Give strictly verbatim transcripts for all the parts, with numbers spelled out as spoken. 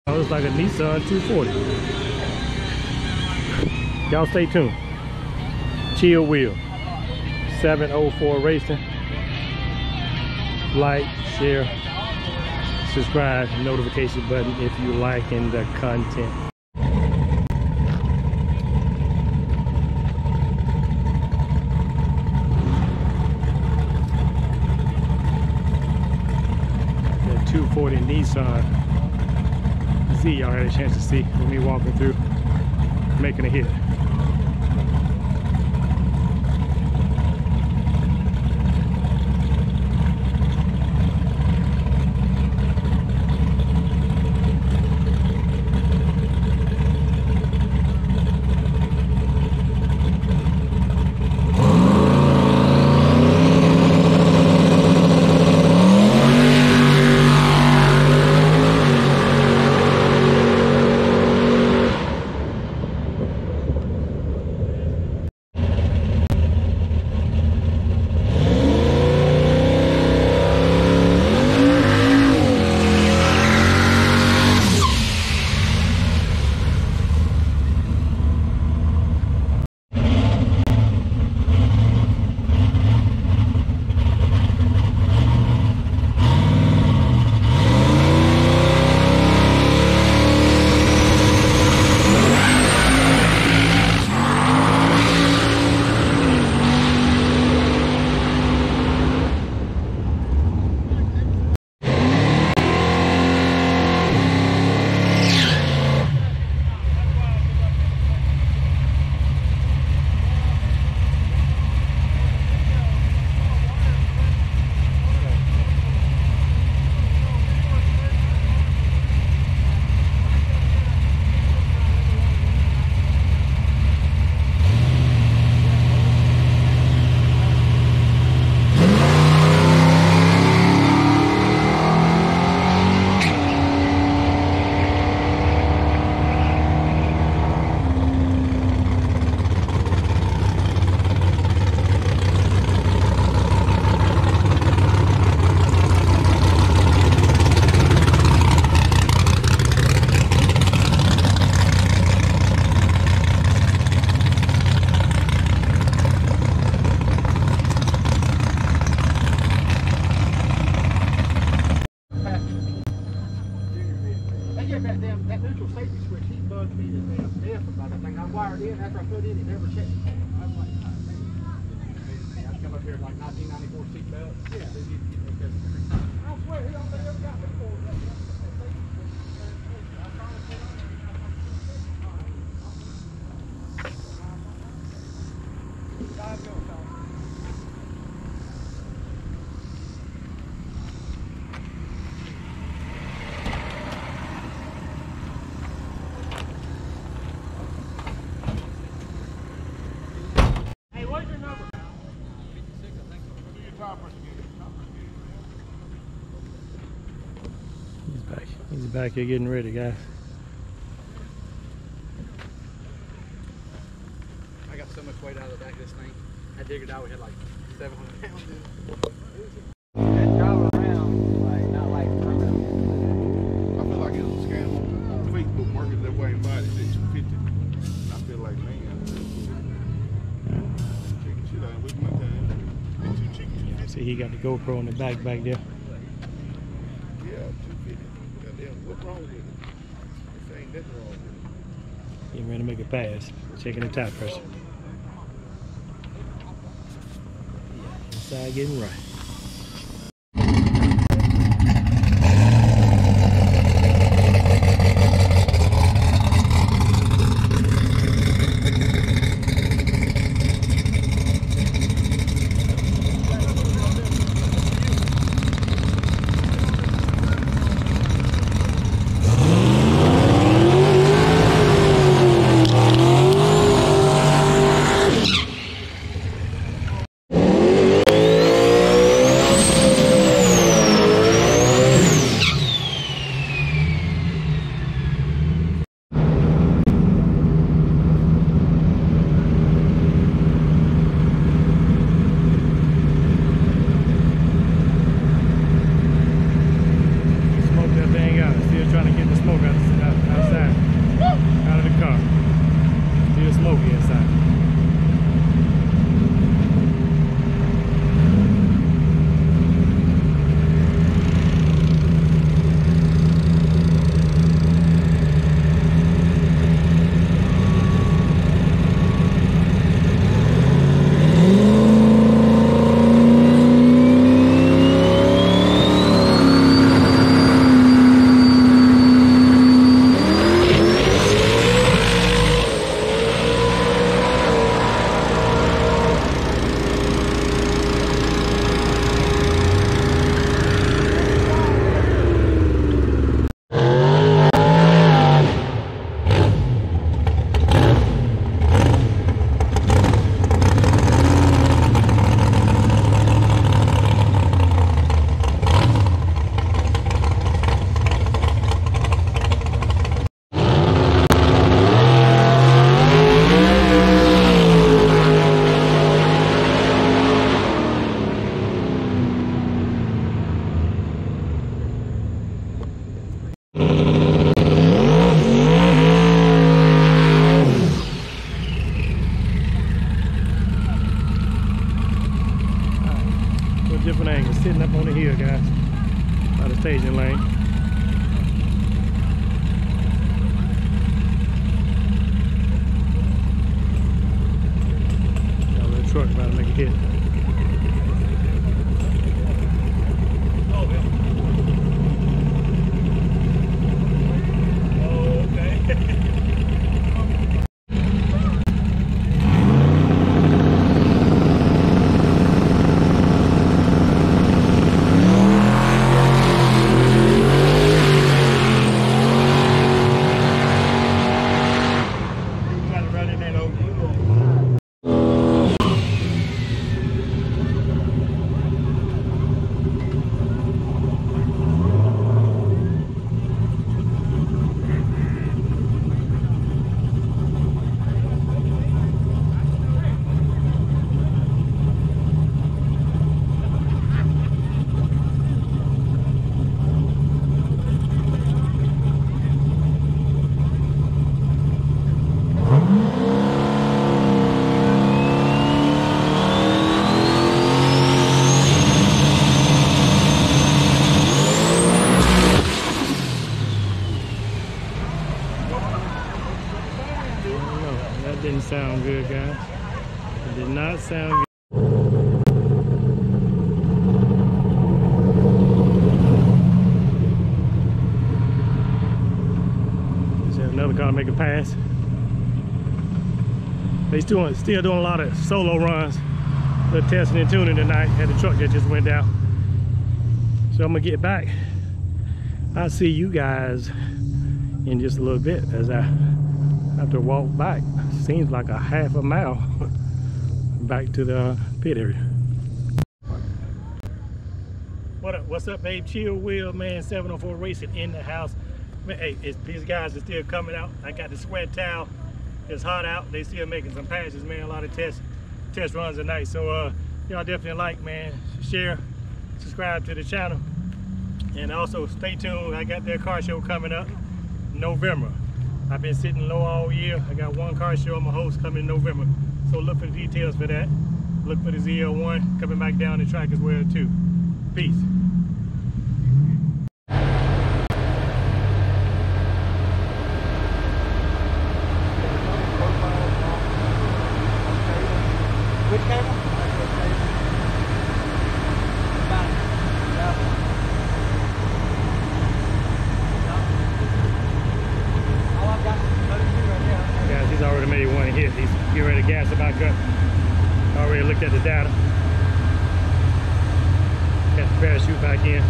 Oh, it's like a Nissan two forty. Y'all stay tuned. Chill Wheel. seven oh four Racing. Like, share, subscribe, notification button if you liking the content. The two forty Nissan Z, y'all had a chance to see with me walking through, making a hit. He's back. He's back here getting ready, guys. I got so much weight out of the back of this thing. I figured out we had like seven hundred pounds in it. And driving around, like, not like I feel like it was a scam on Facebook market that way and body at two fifty. I feel like, man, chicken shit out with my time. Two chicken. See, he got the GoPro in the back back there. Yeah, two fifty. Goddamn, what's wrong with it? There ain't nothing wrong with it. Getting ready to make a pass. Checking the tire pressure. Yeah, inside getting right. hit. Didn't sound good, guys. It did not sound good. Let's have another car make a pass. They still still doing a lot of solo runs. They're testing and tuning tonight. Had the truck that just went down. So I'm gonna get back. I'll see you guys in just a little bit as I have to walk back. Seems like a half a mile back to the pit area. What up? What's up, babe? Chill Wheel, man. seven oh four Racing in the house. Man, hey, it's, these guys are still coming out. I got the sweat towel. It's hot out. They still making some passes, man. A lot of test test runs tonight. So uh, y'all definitely like, man. Share, subscribe to the channel, and also stay tuned. I got their car show coming up in November. I've been sitting low all year. I got one car show I'm a host coming in November. So look for the details for that. Look for the Z L one coming back down the track as well too. Peace. Which camera? He's already made one hit. He's getting ready to gas it back up. Already looked at the data. Got the parachute back in.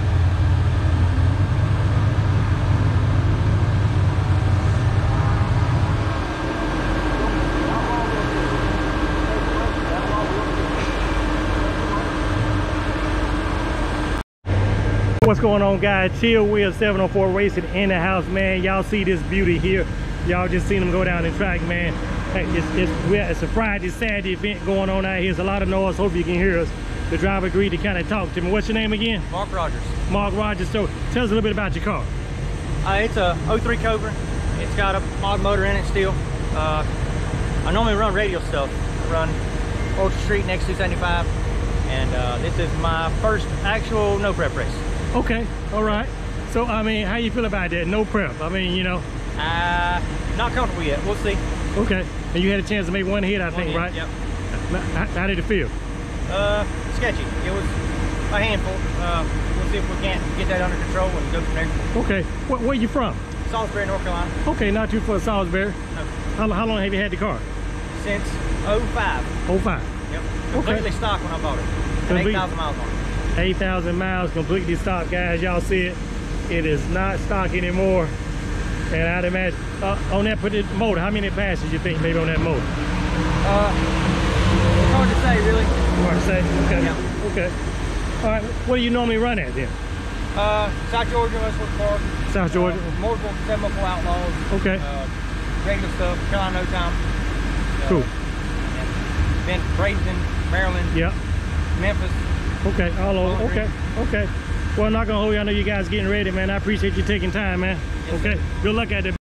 What's going on, guys? Chill Wheel seven oh four Racing in the house, man. Y'all see this beauty here. Y'all just seen them go down the track, man. Hey, it's, it's, it's a Friday, Saturday event going on out here. There's a lot of noise. Hope you can hear us. The driver agreed to kind of talk to me. What's your name again? Mark Rogers. Mark Rogers. So tell us a little bit about your car. Uh, it's a oh three Cobra. It's got a mod motor in it still. Uh, I normally run radial stuff. I run Ultra Street next to seventy-five. And uh, this is my first actual no prep race. Okay, all right. So, I mean, how you feel about that? No prep. I mean, you know. Uh, not comfortable yet. We'll see. Okay. And you had a chance to make one hit, I one think, hit, right? Yep. How, how did it feel? Uh, sketchy. It was a handful. Uh, we'll see if we can't get that under control and go from there. Okay. Where, where are you from? Salisbury, North Carolina. Okay, not too far, Salisbury. No. How, how long have you had the car? Since oh five. oh five. Yep. Completely Okay. stock when I bought it. And eight thousand miles on it. eight thousand miles, completely stock, guys. Y'all see it. It is not stock anymore. And I'd imagine, uh, on that particular motor, how many passes you think maybe on that motor? Uh, it's hard to say, really. Hard to say? Okay. Yeah. Okay. All right, what do you normally run at then? Uh, South Georgia, Westwood Park. South Georgia? Uh, multiple seven oh four Outlaws. Okay. Uh, regular stuff, Carolina No Time. Uh, Cool. Yeah. Been Bradenton, Maryland. Yeah. Memphis. Okay, all over. Bowling Okay, okay. Well, I'm not gonna hold you. I know you guys getting ready, man. I appreciate you taking time, man. Yes, okay, sir. Good luck at it.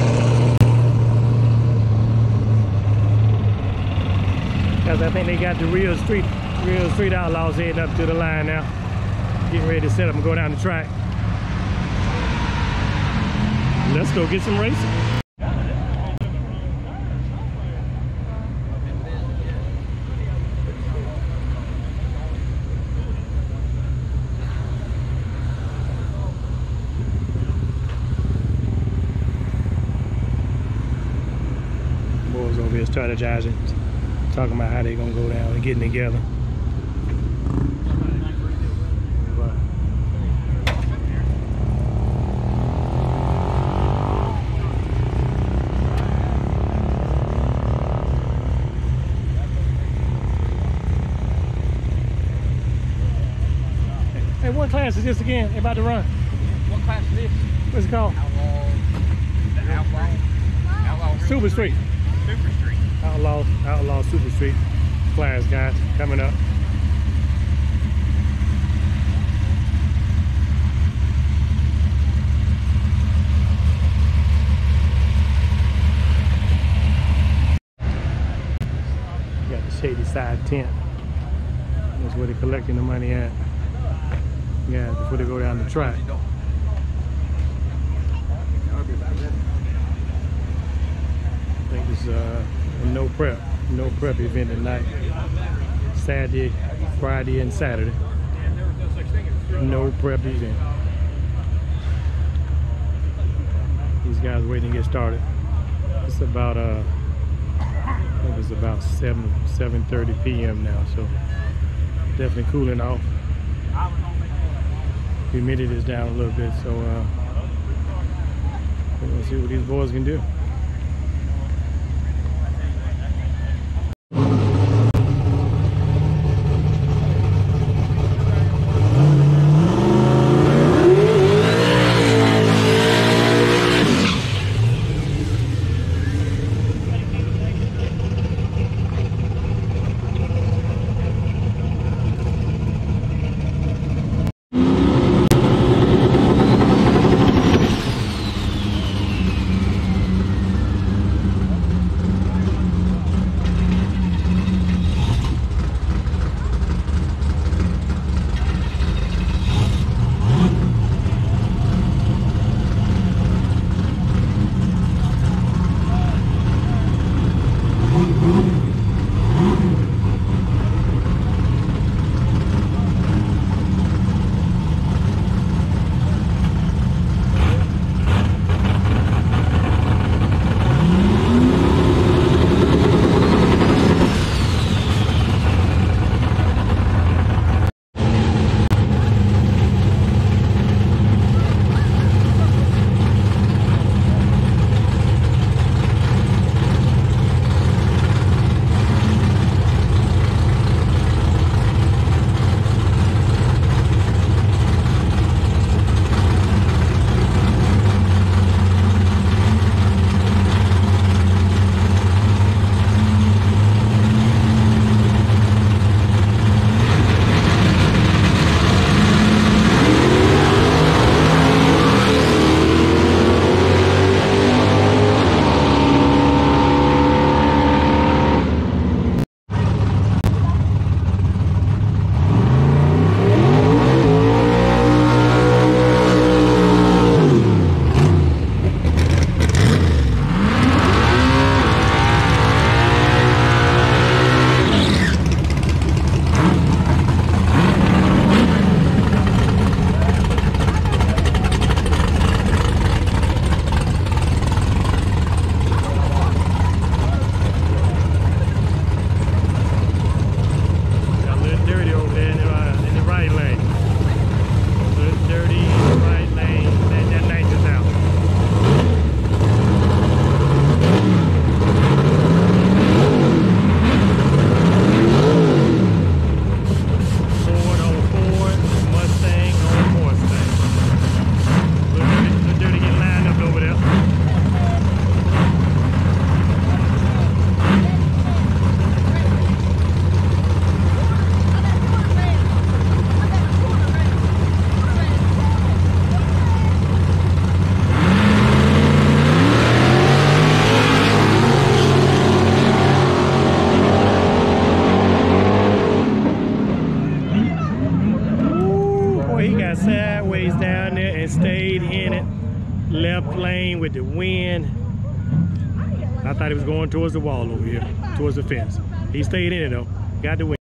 Guys, I think they got the real street, real street outlaws heading up to the line now. Getting ready to set up and go down the track. Let's go get some racing. still strategizing, talking about how they're gonna go down and getting together. Hey, what class is this again? They about to run. What class is this? What's it called? Outlaw. Outlaw. Outlaw. Super Street. Super Street. Outlaw, Outlaw Super Street class, guys, coming up. Got the Shady Side tent. That's where they're collecting the money at. Yeah, before they go down the track. I think it's uh, a no prep, no prep event tonight. Saturday, Friday, and Saturday. No prep event. These guys waiting to get started. It's about uh, I think it's about seven seven thirty p m now, so definitely cooling off. Humidity is down a little bit, so uh, we're gonna see what these boys can do. left lane with the wind. I thought he was going towards the wall over here, towards the fence. He stayed in it though, got the wind.